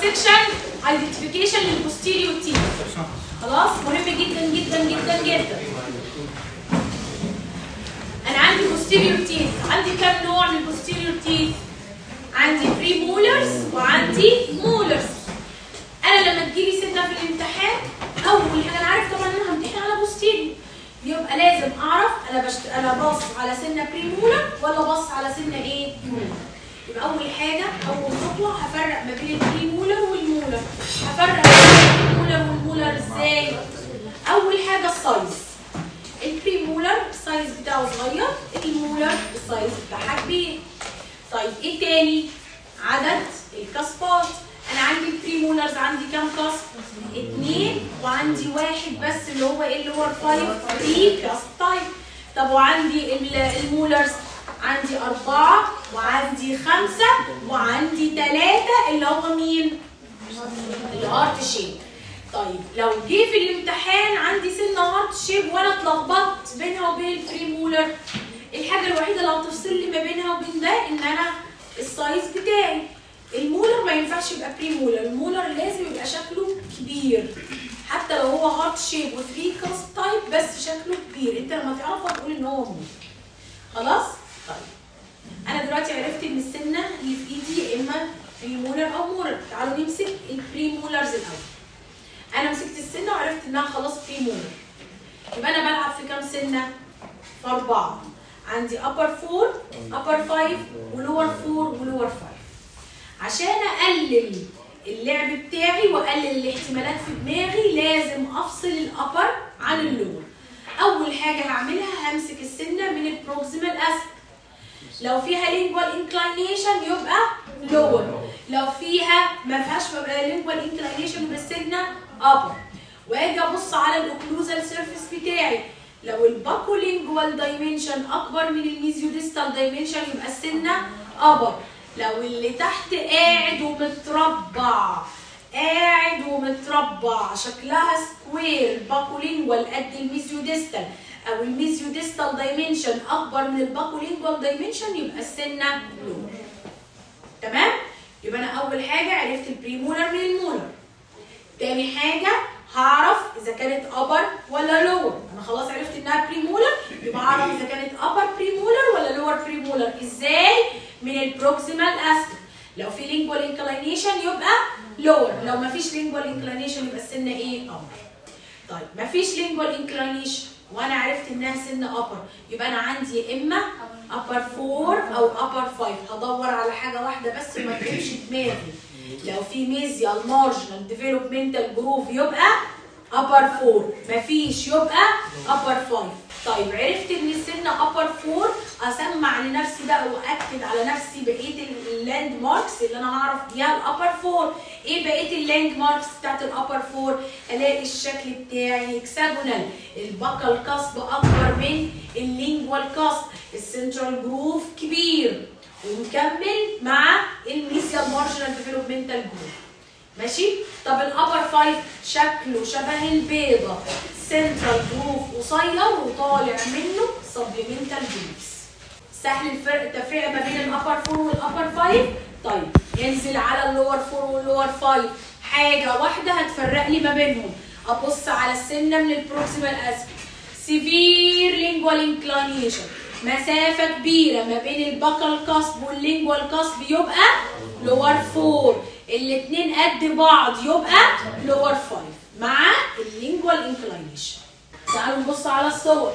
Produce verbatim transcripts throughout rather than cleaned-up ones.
سكشن ايدنتيفيكيشن للبوستيريور تيث. خلاص مهم جدا جدا جدا جدا. انا عندي بوستيريور تيث، عندي كام نوع من البوستيريور تيث؟ عندي بري مولرز وعندي مولرز. انا لما تجيلي سنه في الامتحان اول حاجه انا عارف طبعا ان انا همتحن على بوستيريور، يبقى لازم اعرف انا بشت... انا باص على سنه بري مولر ولا باص على سنه ايه؟ مولر. يبقى اول حاجه اول خطوه هفرق ما بين البري مولر والمولر. هفرق ما بين المولر والمولر ازاي؟ اول حاجه السايز. البري مولر السايز بتاعه صغير، المولر السايز بتاعها كبير. طيب ايه تاني؟ عدد الكاسبات. انا عندي البري مولرز عندي كام كاسب؟ اتنين، وعندي واحد بس اللي هو ايه اللي هو الفايف بري كاسب تايب. طب وعندي المولرز عندي أربعة وعندي خمسة وعندي ثلاثة اللي هو مين؟ الهارت شيب. طيب لو جه في الامتحان عندي سنة هارت شيب وانا اتلخبطت بينها وبين البري مولر، الحاجة الوحيدة اللي هتفصل لي ما بينها وبين ده ان انا السايز بتاعي. المولر ما ينفعش يبقى بري مولر، المولر لازم يبقى شكله كبير حتى لو هو هارت شيب وثري كاست تايب بس شكله كبير، انت لما تعرفه تقول ان هو مولر. خلاص؟ طيب انا دلوقتي عرفت ان السنه اللي في ايدي يا اما بري مولر او مولر. تعالوا نمسك البري مولرز الاول. انا مسكت السنه وعرفت انها خلاص بري مولر، يبقى انا بلعب في كام سنه؟ في اربعه. عندي upper فور، upper فايف، ولور فور، ولور فايف. عشان اقلل اللعب بتاعي واقلل الاحتمالات في دماغي لازم افصل الابر عن اللور. اول حاجه هعملها همسك السنه من البروكسيمال اسفل. لو فيها لينجوال انكلاينيشن يبقى لور، لو فيها ما فيهاش لينجوال انكلاينيشن يبقى السنه ابر. واجي ابص على الاوكلوزال سيرفيس بتاعي، لو الباكو لينجوال دايمنشن اكبر من الميزيو ديستال دايمنشن يبقى السنه ابر. لو اللي تحت قاعد ومتربع قاعد ومتربع شكلها سكوير، الباكولينجوال قد الميزيو ديستال او الميزيو ديستال دايمنشن اكبر من الباكولينجوال دايمنشن يبقى السنه لور. تمام؟ يبقى انا اول حاجه عرفت البري مولر من المولر. تاني حاجه هعرف اذا كانت ابر ولا لور. انا خلاص عرفت انها بري مولر، يبقى اعرف اذا كانت ابر بري مولر ولا لور بري مولر. ازاي؟ من البروكسيمال اسفل. لو في لينجوال انكلاينيشن يبقى لور، لو ما فيش لينجوال انكلاينيشن يبقى السنه ايه؟ ابر. طيب ما فيش لينجوال انكلاينيشن وانا عرفت انها سنه ابر، يبقى انا عندي يا اما ابر فور او ابر فايف. هدور على حاجه واحده بس وما تقلبش دماغي. لو في ميزيال مارجنال ديفلوبمنتال جروف يبقى ابر فور، مفيش يبقى ابر فايف. طيب عرفت ان السنه ابر فور، اسمع لنفسي بقى واكد على نفسي بقيه اللاند ماركس اللي انا هعرف بيها الابر فور. ايه بقيه اللاند ماركس بتاعت الابر فور؟ الاقي الشكل بتاعي هكساجونال، الباكال كاسب اكبر من اللينجوال كاسب، السنترال جروف كبير، ونكمل مع الميزيال مارجنال ديفلوبمنتال جروف. ماشي؟ طب الابر فايف شكله شبه البيضه، سنترال جروف قصير وطالع منه سبلمنتال جروفز. سهل الفرق التفرقه ما بين الابر فور والابر فايف. طيب ينزل على اللور فور واللور فايف، حاجه واحده هتفرق لي ما بينهم. ابص على السنه من البروكسيمال اسفل، سيفير لينجوال انكلاينيشن، مسافه كبيره ما بين الباكال كاسب واللينجوال كاسب يبقى لور فور، الاثنين قد بعض يبقى لور فايف مع اللينجوال انكلاينيشن. تعالوا نبص على الصور.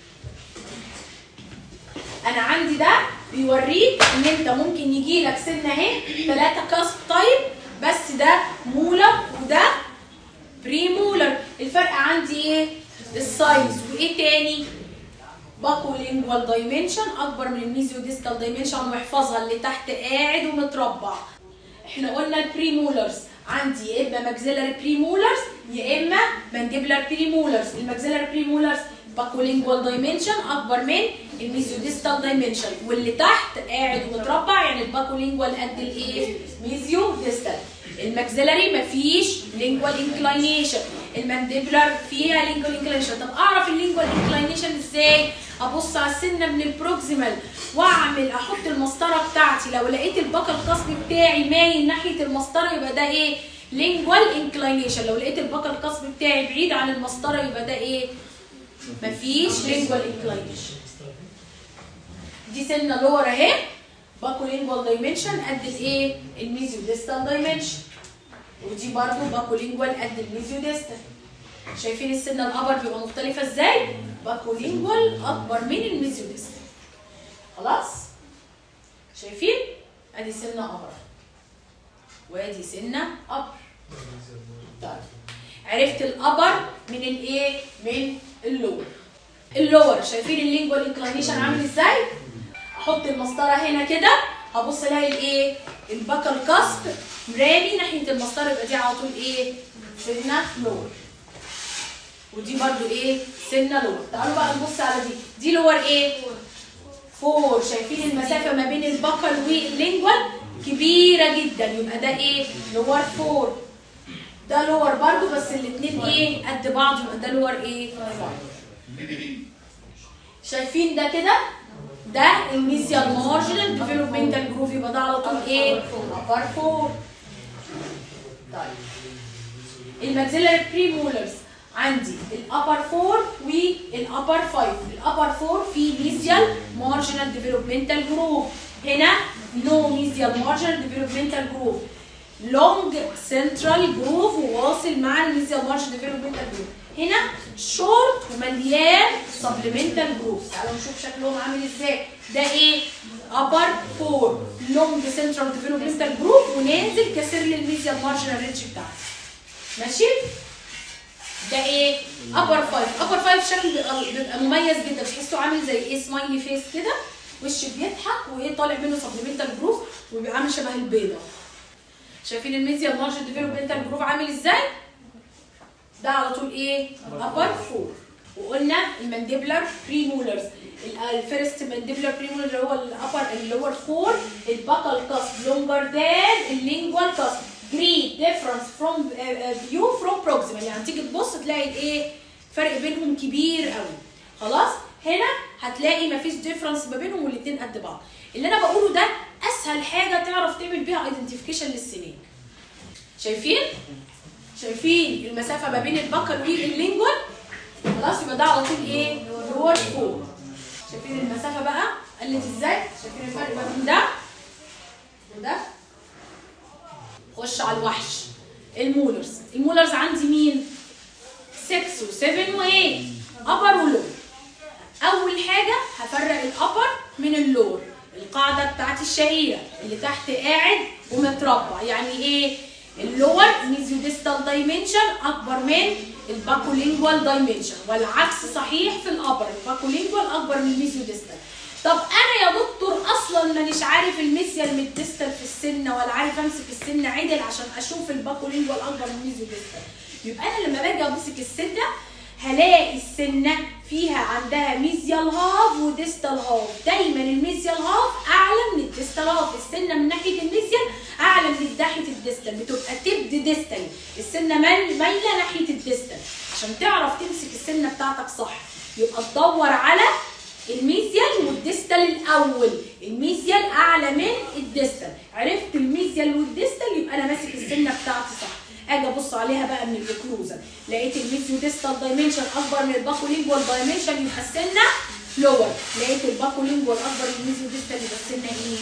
انا عندي ده بيوريك ان انت ممكن يجي لك سنه اهي ثلاثه كاسب تايب بس ده مولر وده بري مولر. الفرق عندي ايه؟ السايز. وايه تاني؟ باكو لينجوال دايمنشن اكبر من الميزيو ديستال دايمنشن، واحفظها اللي تحت قاعد ومتربع. احنا قلنا البري مولرز عندي يا اما ماكسيلاري بري مولرز يا اما مانديبلر بري مولرز. الماكسيلاري بري مولرز باكولينجوال دايمنشن اكبر من الميزيو ديستال دايمنشن، واللي تحت قاعد ومتربع يعني الباكولينجوال قد الايه؟ ميزيو ديستال. الماكسيلاري مفيش لينجوال انكلاينيشن، المانديبلر فيها لينجوال انكلاينيشن. طب اعرف اللينجوال انكلاينيشن ازاي؟ ابص على السنه من البروكسيمال واعمل احط المسطره بتاعتي، لو لقيت البكر القصبي بتاعي مايل ناحيه المسطره يبقى ده ايه؟ lingual inclination. لو لقيت البكر القصبي بتاعي بعيد عن المسطره يبقى ده ايه؟ مفيش lingual inclination. دي سنه لور اهي، باكولينجوال دايمنشن قد الايه؟ الميزيو ديستال دايمنشن. ودي برضه باكولينجوال قد الميزيو ديستال. شايفين السنه الابر بيبقى مختلفه ازاي؟ باكولينجوال اكبر من الميزيو ديستال. خلاص؟ شايفين؟ ادي سنه ابر وادي سنه ابر. طيب عرفت الابر من الايه؟ من اللور. اللور شايفين اللينجوال انكلينيشن عامل ازاي؟ احط المسطره هنا كده، هبص الاقي الايه؟ البكر القصب رامي ناحيه المسطره، يبقى دي على طول ايه؟ سنه لور. ودي برضو ايه؟ سنه لور. تعالوا بقى نبص على دي، دي لور ايه؟ فور. شايفين المسافه ما بين البكر واللينجوال كبيره جدا، يبقى ده ايه؟ لور فور. ده لور برضو بس الاثنين ايه؟ قد بعض، يبقى ده لور ايه؟ شايفين ده كده؟ ده الميزيال مارجنال ديفلوبمنتال جروف، يبقى ده على طول ايه؟ ابر فور. طيب الماكسيلاري بريمولرز عندي الابر فور والابر فايف. الابر فور في ميزيال مارجنال ديفلوبمنتال جروف، هنا نو ميزيال مارجنال ديفلوبمنتال جروف. لونج سنترال جروف وواصل مع الميزيال مارجنال ديفلوبمنتال جروف. هنا شورت ومليان سبلمنتال جروف. تعالوا نشوف شكلهم عامل ازاي. ده ايه؟ ابر فور لونج سنترال ديفلوبمنتال جروف ونازل كسر لي الميزيال مارجنال ريدج بتاعتي. ماشي؟ ده ايه؟ ابر فايف. ابر فايف شكل بيبقى, بيبقى مميز جدا، تحسه عامل زي ايه؟ سمايلي فيس كده، وش بيضحك وايه طالع منه سبلمنتال جروف وبيبقى عامل شبه البيضه. شايفين الميزيال مارجنال ديفلوبمنتال جروف عامل ازاي؟ ده على طول ايه؟ ابر فور. وقلنا المانديبلر بريمولرز، الفيرست مانديبلر بريمولر اللي هو الابر اللور فور، الباكال كاسب لونجر ذان اللينجوال كاسب. جريت ديفرنس فروم فيو فروم بروكسيمال، يعني تيجي تبص تلاقي الايه؟ فرق بينهم كبير قوي. خلاص؟ هنا هتلاقي مفيش ديفرنس ما بينهم والاثنين قد بعض. اللي انا بقوله ده اسهل حاجه تعرف تعمل بيها ايدنتيفيكيشن للسنين. شايفين؟ شايفين المسافه ما بين البكر واللينجوال؟ خلاص يبقى ده على طول ايه؟ لور فور. شايفين المسافه بقى قلت ازاي؟ شايفين الفرق ما بين ده وده؟ خش على الوحش. المولرز، المولرز عندي مين؟ ستة و7 و8، ابر ولور. اول حاجه هفرق الابر من اللور، القاعده بتاعتي الشهيره اللي تحت قاعد ومتربع. يعني ايه؟ اللور ميزيو ديستال دايمنشن اكبر من الباكولينجوال دايمنشن، والعكس صحيح في الابر، الباكولينجوال اكبر من الميزيو ديستال. طب انا يا دكتور اصلا مانيش عارف الميزيال من الديستال في السنه، ولا عارف امسك السنه عدل عشان اشوف الباكولينجوال اكبر من الميزيو ديستال. يبقى انا لما باجي امسك السنه هلاقي السنه فيها عندها ميزيال هاف وديستال هاف. دايما الميزيال هاف اعلى من الديستال هاف، السنه من ناحيه الميزيال اعلى من ناحيه الديستال، بتبقى تبد ديستال، السنه مايله ناحيه الديستال. عشان تعرف تمسك السنه بتاعتك صح يبقى تدور على الميزيال والديستال الاول. الميزيال اعلى من الديستال، عرفت الميزيال والديستال يبقى انا ماسك السنه بتاعتي صح. اجي ابص عليها بقى من الاوكلوزال، لقيت الميزيو ديستال دايمنشن اكبر من الباكولينجوال دايمنشن يبقى السنه لور، لقيت الباكولينجوال اكبر من الميزيو ديستال يبقى السنه ايه؟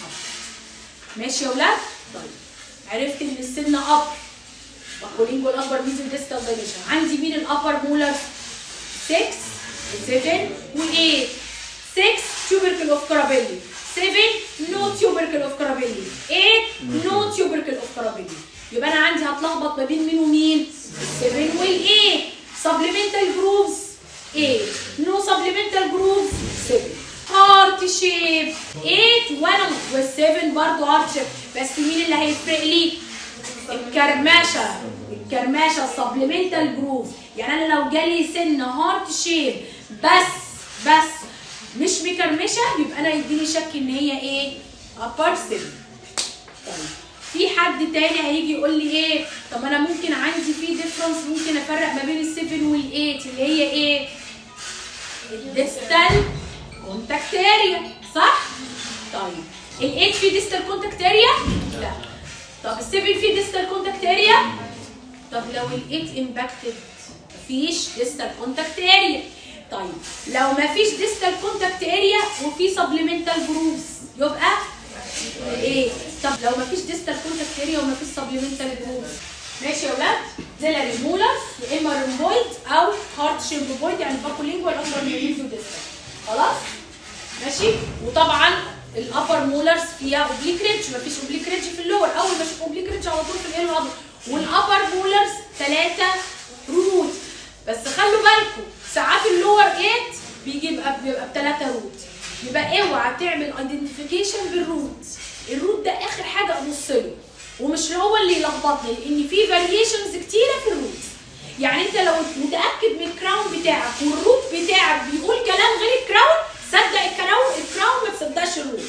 ماشي يا ولاد؟ طيب عرفت ان السنه ابر، باكولينجوال اكبر ميزيو ديستال دايمنشن. عندي مين الابر مولر؟ ستة و7 و8. ستة tubercle of Carabelli، سبعة no tubercle of Carabelli، ثمانية no tubercle of Carabelli. يبقى انا عندي هتلخبط ما بين مين ومين؟ سبعة وال8. supplemental grooves ثمانية، no supplemental grooves سبعة. heart shape ثمانية وانا وال7 برضه heart shape، بس مين اللي هيفرق لي؟ الكرمشه، الكرمشه supplemental grooves. يعني انا لو جالي سنه هارت شيب بس بس مش مكرمشه يبقى انا يديني شك ان هي ايه؟ ابر سن. طيب في حد تاني هيجي يقول لي ايه؟ طب انا ممكن عندي في ديفرنس، ممكن افرق ما بين السبعة والثمانية اللي هي ايه؟ الديستال كونتاكت اريا. صح؟ طيب ال ثمانية في ديستال كونتاكت اريا؟ لا. طب ال سبعة في ديستال كونتاكت اريا؟ طب لو ال ثمانية امباكتد مفيش ديستال كونتاكت اريا. طيب لو مفيش ديستال كونتاكت اريا وفي سبلمنتال جروفز يبقى ايه؟ طب لو مفيش ديستال كونتاكت اريا ومفيش سبلمنتال جروفز ماشي يا ولاد؟ زيلاري مولرز يا اما رومبويد او هارت شيب رومبويد يعني باكولينجوال اكتر من الميزيو ديستال. خلاص؟ ماشي؟ وطبعا الابر مولرز فيها اوبليك ريدج مفيش اوبليك ريدج في اللور، اول ما اشوف اوبليك ريدج على طول في الهيل والعضل. والابر مولرز ثلاثه روت، بس خلوا بالكم ساعات اللور ثمانية بيجي بيبقى بيبقى بثلاثه روت، يبقى اوعى تعمل ايدنتيفيكيشن بالروت. الروت ده اخر حاجه ابص له ومش هو اللي يلخبطني لان في فاريشنز كتيره في الروت. يعني انت لو متاكد من الكراون بتاعك والروت بتاعك بيقول كلام غير الكراون صدق الكراون، الكراون ما تصدقش الروت.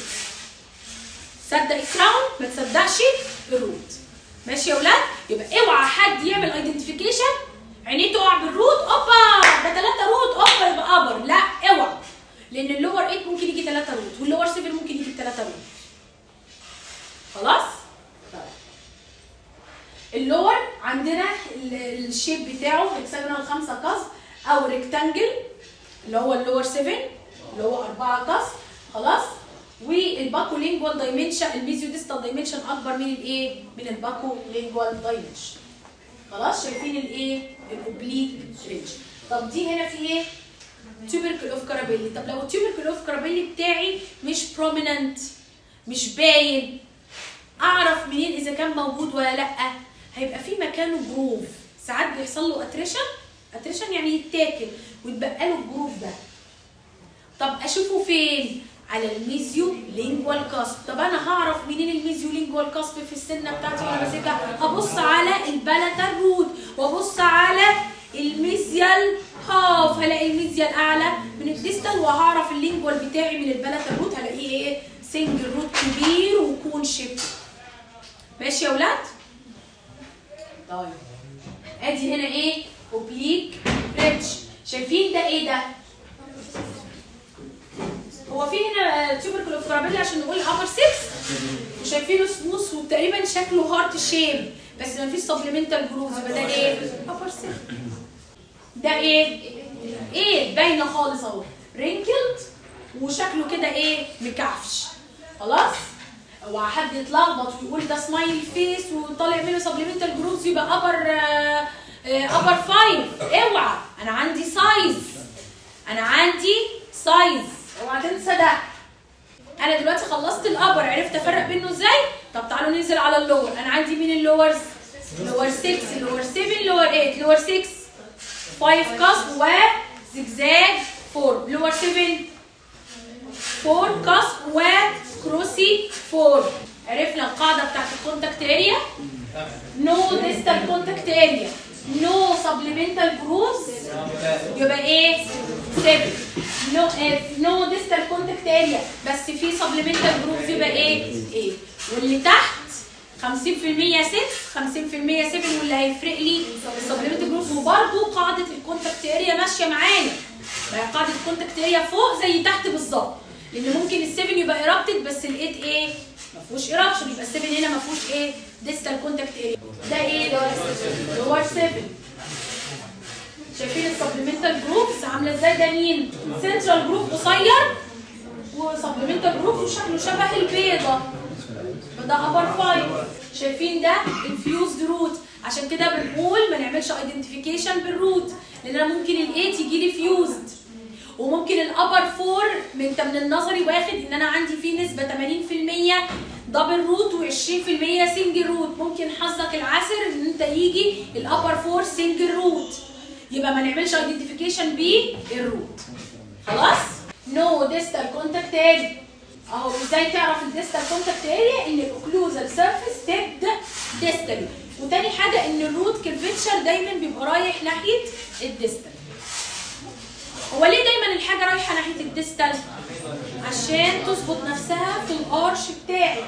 صدق الكراون ما تصدقش الروت. ماشي يا ولاد؟ يبقى اوعى حد يعمل ايدنتيفيكيشن عينيه تقع بالروت اوبا ده ثلاثه روت اوبا يبقى ابر، لا اوعى، لان اللور ثمانية ممكن يجي ثلاثه روت واللور سبعة ممكن يجي ثلاثه روت. خلاص؟ طيب اللور عندنا الشيب بتاعه هيكسجنال خمسه قص او ريكتانجل اللي هو اللور سبعة اللي هو أربعة قص. خلاص؟ والباكو لينجوال دايمنشن الميزيو ديستال دايمنشن اكبر من الايه؟ من الباكو لينجوال دايمنشن. خلاص؟ شايفين الايه؟ الاوبليك ريدج. طب دي هنا في ايه؟ تيوبركل اوف كارابيلي. طب لو التيوبركل اوف كارابيلي بتاعي مش بروميننت مش باين اعرف منين اذا كان موجود ولا لا؟ هيبقى في مكانه جروف، ساعات بيحصل له اتريشن، اتريشن يعني يتاكل ويتبقى له الجروف ده. طب اشوفه فين؟ على الميزيو لينجوال كاسب. طب انا هعرف منين الميزيو لينجوال كاسب في السنه بتاعتي وانا ماسكها؟ هبص على البلاتال روت وابص على الميزيال هاف، هلاقي الميزيال اعلى من الديستال وهعرف اللينجوال بتاعي من البلاتال روت هلاقيه ايه؟ سنجل روت كبير وكون شيب. ماشي يا ولاد؟ طيب ادي هنا ايه؟ اوبليك ريدج. شايفين ده ايه ده؟ هو في هنا تيوبركل اوف كارابيلي عشان نقول ابر ستة وشايفينه سموث وتقريبا شكله هارت شيب بس ما فيش سبلمنتال جروفز يبقى ده ايه؟ ابر ستة. ده ايه؟ ايه باينه خالص اهو رينكلد وشكله كده ايه؟ مكعفش. خلاص؟ اوعى حد يتلخبط ويقول ده سمايل فيس وطالع منه سبلمنتال جروفز يبقى ابر ابر فايف. اوعى، انا عندي سايز، انا عندي سايز، اوعى تنسى ده. انا دلوقتي خلصت الابر عرفت افرق بينه ازاي؟ طب تعالوا ننزل على اللور. انا عندي مين اللورز؟ لور ستة لور سبعة لور ثمانية. لور ستة خمسة كاسب وزجزاج أربعة. لور سبعة أربعة كاسب وكروسي أربعة. عرفنا القاعده بتاعت الكونتاكت اريا. نو ديستال كونتاكت اريا نو سبلمنتال جروفز يبقى ايه؟ سبعة. نو نو ديستال كونتاكت اريا بس في سبلمنتال جروفز يبقى ايه؟ ايه. واللي تحت خمسين في المية ستة خمسين في المية سبعة واللي هيفرق لي السبلمنتال جروفز. وبرده قاعده الكونتاكت اريا ماشيه معانا. قاعده الكونتاكت اريا فوق زي تحت بالظبط، لان ممكن السبعة يبقى ايرابتد بس الايت ايه؟ ما فيهوش ايرابشن يبقى السبعة هنا ما فيهوش ايه؟ ديستال كونتاكت اريا. ده ايه؟ لور سبعة. شايفين السبلمنتال جروفز عامله ازاي؟ ده مين؟ سنترال جروف قصير وسبلمنتال جروف وشكله شبه البيضه فده ابر فايف. شايفين ده انفيوزد روت، عشان كده بنقول ما نعملش ايدنتيفيكيشن بالروت لان انا ممكن الايت يجي لي فيوزد وممكن الابر فور انت من النظري واخد ان انا عندي فيه نسبه ثمانين في المية دبل روت وعشرين في المية سنجل روت. ممكن حظك العسر ان انت يجي الابر فور سنجل روت يبقى ما نعملش ايدنتيفيكيشن بالروت. خلاص؟ نو ديستال كونتاكت اريا. اهو ازاي تعرف الديستال كونتاكت اريا؟ ان الاوكلوزال سيرفيس تبدا ديستالي. وتاني حاجه ان الروت كيرفتشر دايما بيبقى رايح ناحيه الديستال. هو ليه دايما الحاجه رايحه ناحيه الديستال؟ عشان تظبط نفسها في الارش بتاعي.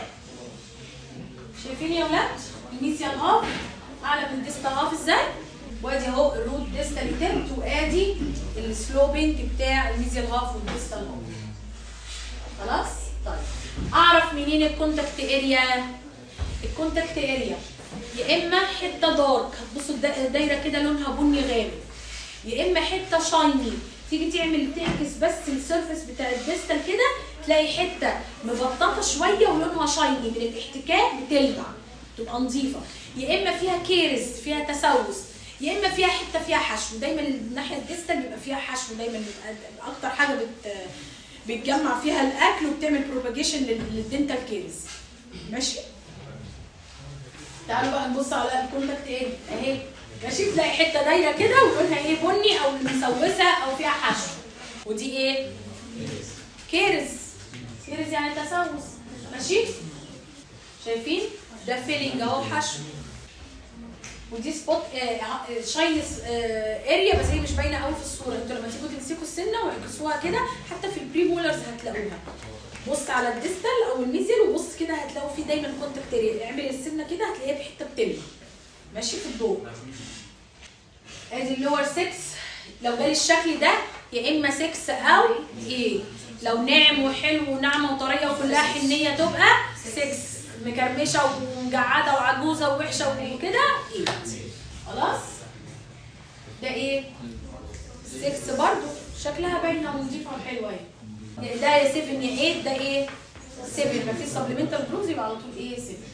شايفين يا ولاد؟ الميزيال هاف اعلى من الديستال هاف ازاي؟ وادي اهو الروت ديستالي تبت وادي السلوبنج بتاع الميزيال هاف والديستال هاف. خلاص؟ طيب اعرف منين الكونتاكت اريا؟ الكونتاكت اريا يا اما حته دارك، هتبصوا الدايره كده لونها بني غامق، يا اما حته شايني، تيجي تعمل تعكس بس السيرفيس بتاع الديستال كده تلاقي حته مبططه شويه ولونها شايني من الاحتكاك بتلمع تبقى نظيفه، يا اما فيها كيرز فيها تسوس، يا اما فيها حته فيها حشو. دايما الناحيه الديستال بيبقى فيها حشو، دايما بيبقى اكتر حاجه بت بتجمع فيها الاكل وبتعمل بروباجيشن للدنتال كيرز. ماشي؟ تعالوا بقى نبص على الكونتاكت ايه اهي. ماشي؟ تلاقي حته دايره كده ولونها ايه بني او مسوسه او فيها حشو، ودي ايه؟ كيرز. كيرز يعني تسوس. ماشي؟ شايفين؟ ده فيلينج اهو حشو، ودي سبوت آه شاينس آه اريا بس هي مش باينه قوي في الصوره. انتوا لما تيجوا تمسكوا السنه واعكسوها كده حتى في البري مولرز هتلاقوها. بص على الديستال او الميزل وبص كده هتلاقوا فيه دايما كونتاكت اريا، اعمل السنه كده هتلاقيها بحته بتلمع. ماشي؟ في الضوء. ادي اللور ستة لو جالي الشكل ده يا اما ستة او ايه. لو ناعم وحلو وناعمه وطريه وكلها حنيه تبقى ستة، مكرمشه ومجعده وعجوزه ووحشه وكده ايه. خلاص؟ ده ايه؟ ستة برضو شكلها باينه ونظيفه وحلوه اهي. ده يا سبعة يا تمانية، ده ايه؟ سبعة. مفيش سبلمنتال جروز يبقى على طول ايه؟ سبعة.